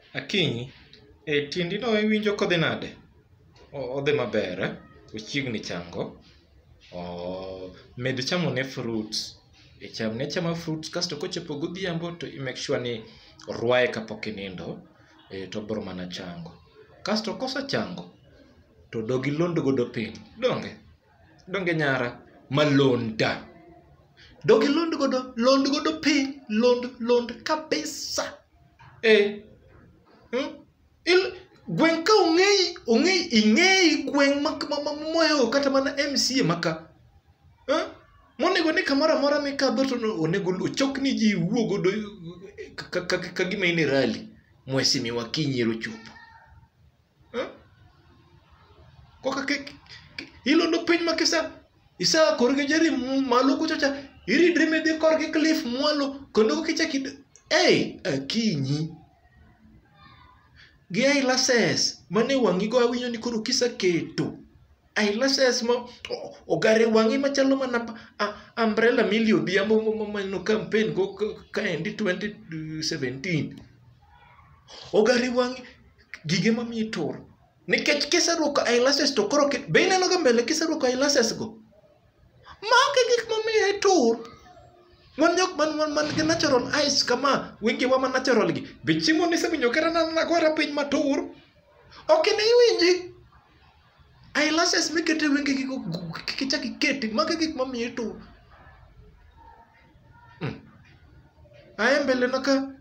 Akinyi, tiendi no iwinjo kodhi nade? Odhi maber, ochiegni chango. Med chamone fruits. Chamne achama fruits kasto kochopo godhiambo to i make sure ni orwaye kapok inindo, to obiro mana chango. Kasto kosechango, to dog ilond godo piny. Donge nyara? Malonda. Dog ilond godo piny. Lond kabisa. Gweng' ka ing'eyi gweng' mohewo kata mana MCA maka. Monego ni kamoro amora mikadho to onego ochokni ji wuo godo ka gima in e rally. Mwesi mi Akinyi ero chopo. Koka ilondo piny ma isa korgi jari malo kuchocha iridri midhi korgi cliff mwalo kondo kichaki Akinyi gi eyelasses mane wang'i go awinjo ni koro kisaketo eyelasses ma ogare wang'i machalo mana umbrella mili odhiambo no campaign go kaendi 2017 ogare wang'i gige mamiyi tur nikech kiseruako eyelasses to koro be ineno ga mbele kiseruako eyelasses go make gik mamiyi tur. Wan jok man gi natural eyes kama wingi wa natural gi bichimo ni sewinjo kera na gwara piny matur ok ne iwinji eyelasses mikete wingi gi kichaki keti make gik mamiyi tur. Aye mbele na ka